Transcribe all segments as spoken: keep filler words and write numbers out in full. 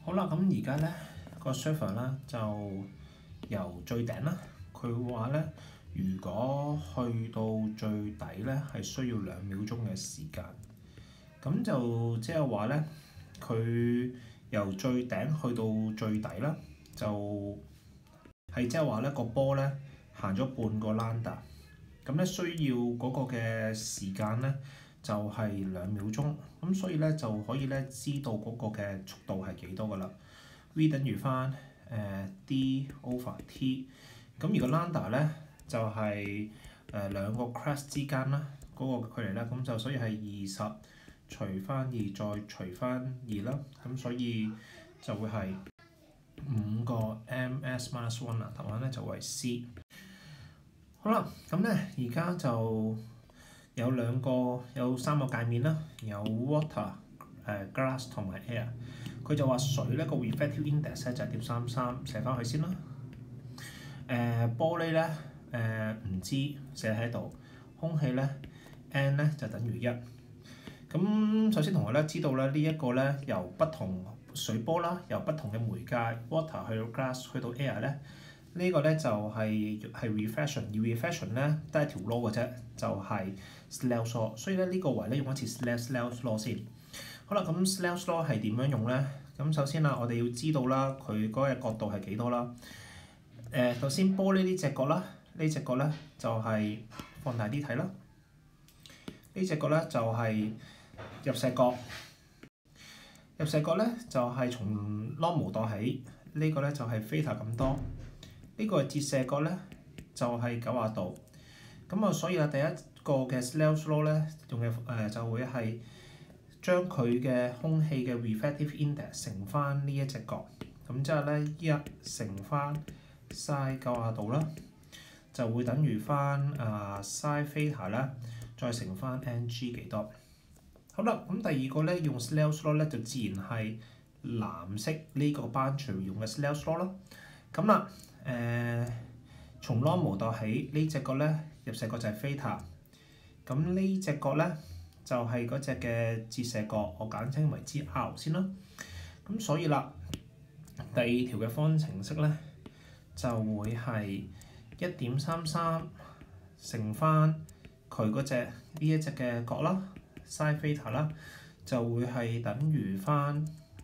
好啦，咁而家咧個 server 啦就由最頂啦，佢話咧如果去到最底咧係需要兩秒鐘嘅時間，咁就即係話咧佢由最頂去到最底啦，就係即係話咧個波咧行咗半個 lambda，咁咧需要嗰個嘅時間咧就係兩秒鐘，咁所以咧就可以咧知道嗰個嘅速度係幾多噶啦。V 等於翻誒 d over t， 咁而個 lambda 咧就係誒兩個 crest 之間啦，嗰個距離啦，咁就所以係二十除翻二再除翻二啦，咁所以就會係五個 ms minus one 啦，答案咧就會係 C。好啦，咁咧而家就有兩個有三個界面啦，有 water、誒 glass 同埋 air。佢就話水咧個 refractive index 咧就係點三三，寫翻去先啦。誒、呃、玻璃咧誒唔知寫喺度，空氣咧 n 咧就等於一。咁首先同學咧知道咧呢一個咧由不同水波啦，由不同嘅媒介 water 去到 glass 去到 air 咧，呢、這個咧就係、是、係 refraction， 而 refraction 咧得一條 law 嘅啫，就係 Snell's law。所以咧呢個位咧用一次 Snell's law 先。好啦，咁 Snell's law 係點樣用咧？咁首先啦，我哋要知道啦，佢嗰個角度係幾多啦？誒、呃，首先玻璃呢隻角啦，呢隻角咧就係、是、放大啲睇啦。呢隻角咧就係、是、入射角，入射角咧就係、是、從 normal 度起，呢、這個咧就係 theta 咁多。呢、這個係折射角咧就係九十度。咁啊，所以啊，第一個嘅 Snell's law 咧用嘅誒、呃、就會係將佢嘅空氣嘅 refractive index 乘翻呢一隻角，咁之後咧一乘翻 sin 九十度啦，就會等於翻啊 sin theta 啦，再乘翻 ng 幾多。好啦，咁第二個咧用 Snell's law 咧就自然係藍色呢個班隨用嘅 Snell's law 啦。咁啦，誒、呃、從 normal 度起呢隻角咧入射角就係 theta， 咁呢隻角咧就係嗰隻嘅折射角，我簡稱為之 R 先啦。咁所以啦，第二條嘅方程式咧就會係一點三三乘翻佢嗰隻呢一隻嘅角啦 ，sin theta 啦，就會係等於翻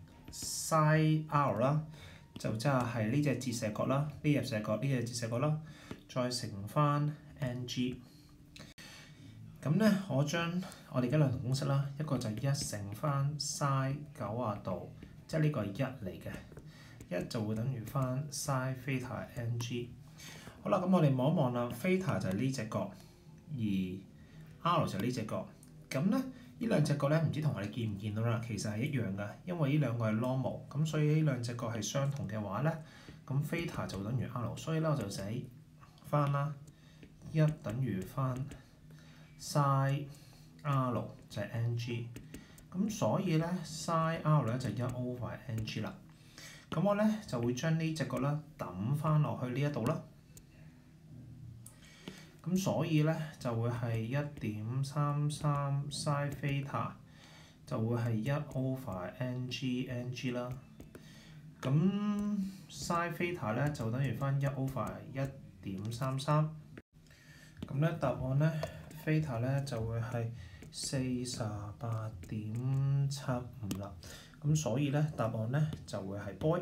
sin R 啦，就即係係呢隻折射角啦，呢入射角呢隻折射角啦，再乘翻 ng。咁咧，我將我哋而家兩條公式啦，一個就係一乘翻 sin 九十度，即係呢個係一嚟嘅，一就會等於翻 sin theta ng。好啦，咁我哋望一望啦 theta 就係呢隻角，而 r 就係呢隻角。咁咧，呢兩隻角咧，唔知同學你見唔見到啦？其實係一樣嘅，因為呢兩個係 normal，咁所以呢兩隻角係相同嘅話咧，咁 theta 就等於 r， 所以咧我就寫翻啦，一等於翻sin r 就係 ng， 咁所以咧 sin r 咧就一 over ng 啦。咁我咧就會將呢隻角咧揼翻落去呢一度啦。咁所以咧就會係一點三三 sin theta 就會係一 over ng ng 啦。咁 sin theta 咧就等於翻一 over 一點三三。咁咧答案咧。theta 咧就會係四十八點七五啦，咁所以咧答案咧就會係 boy。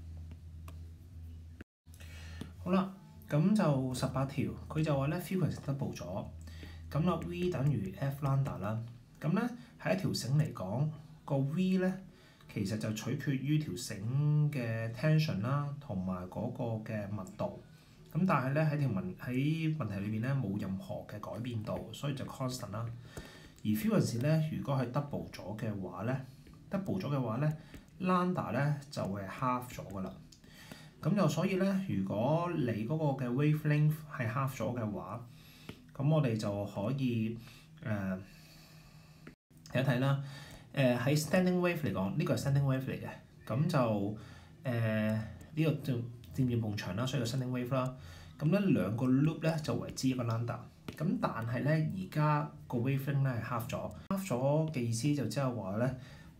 好啦，咁就十八條，佢就話咧 frequency double 咗，咁啦 v 等於 f lambda 啦，咁咧喺一條繩嚟講，個 v 咧其實就取決於條繩嘅 tension 啦，同埋嗰個嘅密度。咁但係咧喺條問喺問題裏邊咧冇任何嘅改變度，所以就 constant 啦。而 frequency 咧如果係 double 咗嘅話咧 ，double 咗嘅話咧 lambda 咧就會係 half 咗噶啦。咁就所以咧，如果你嗰個嘅 wavelength 係 half 咗嘅話，咁我哋就可以誒睇一睇啦。誒、呃、喺 standing wave 嚟講，呢、這個係 standing wave 嚟嘅，咁就誒呢、呃這個就漸漸埲長啦，所以就 standing wave 啦。咁咧兩個 loop 咧就為之一個 lambda。咁但係咧而家個 wavelength 咧係 half 咗，half 咗嘅意思就即係話咧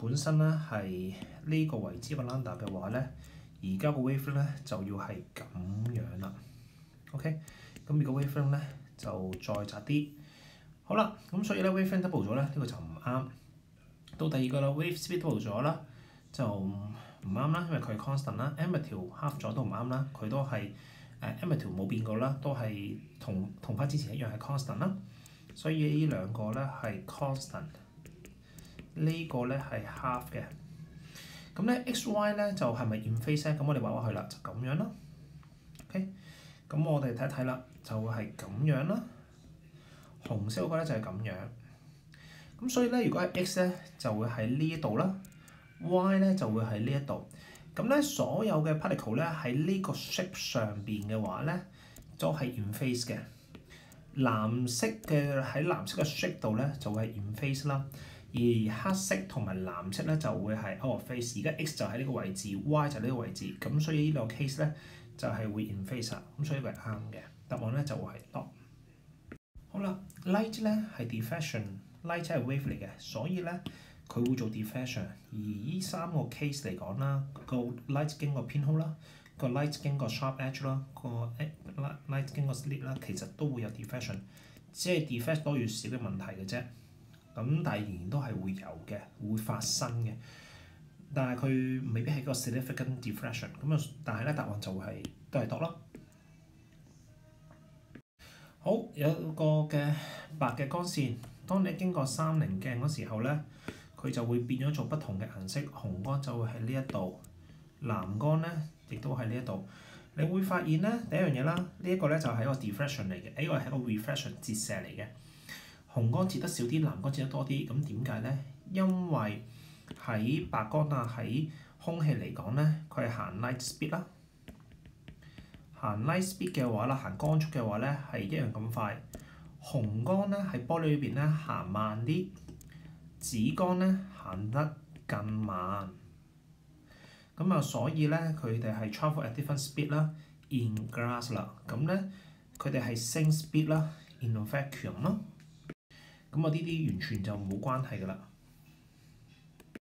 本身咧係呢個為之個 lambda 嘅話咧，而家個 wavelength 咧就要係咁樣啦。OK， 咁如果 wavelength 咧就再窄啲。好啦，咁所以咧 wavelength double 咗咧，呢、這個就唔啱。到第二個啦 ，wave speed double 咗啦，就唔啱啦，因為佢係 constant 啦 ，amplitude half 咗都唔啱啦，佢都係誒 amplitude 冇變過啦，都係同同翻之前一樣係 constant 啦。所以呢兩個咧係 constant， 呢個咧係 half 嘅。咁咧 x y 咧就係咪 in phase 咧？咁我哋畫畫佢啦，就咁樣啦。OK， 咁我哋睇一睇啦，就會係咁樣啦。紅色嗰個咧就係咁樣。咁所以咧，如果係 x 咧就會喺呢一度啦 ，y 咧就會喺呢一度。咁咧所有嘅 particle 咧喺呢個 shape 上邊嘅話咧，都係 in phase 嘅。藍色嘅喺藍色嘅 shape 度咧就會係 in phase 啦，而黑色同埋藍色咧就會係 out of phase。而家 x 就喺呢個位置 ，y 就喺呢個位置，咁所以呢兩個 case 咧就係、是、會 in phase 啦。咁所以呢個係啱嘅，答案咧就會係 not。好啦 ，light 咧係 diffraction，light 係 wave 嚟嘅，所以咧佢會做 diffraction。而呢三個 case 嚟講啦，個 light 經過 pinhole 啦。個 light 經過 sharp edge 啦，個 light 經過 slit 啦，其實都會有 diffraction， 只係 diffract 多與少嘅問題嘅啫。咁但係仍然都係會有嘅，會發生嘅。但係佢未必係個 significant diffraction。咁啊，但係咧答案就會係都係 dot 咯。好，有個嘅白嘅光線，當你經過三棱鏡嗰時候咧，佢就會變咗做不同嘅顏色。紅光就會喺呢一度，藍光咧亦都喺呢一度。你會發現咧第一樣嘢啦，呢、這、一個咧就係一個 diffraction 嚟嘅，呢個係一個 refraction 折射嚟嘅。紅光折得少啲，藍光折得多啲。咁點解咧？因為喺白光啊，喺空氣嚟講咧，佢係行 light speed 啦。行 light speed 嘅話啦，行光速嘅話咧係一樣咁快。紅光咧喺玻璃裏邊咧行慢啲，紫光咧行得更慢。咁啊，所以咧佢哋係 travel at different speed 啦 ，in glass 啦。咁咧佢哋係 same speed 啦 ，in vacuum 咯。咁啊，呢啲完全就冇關係㗎啦。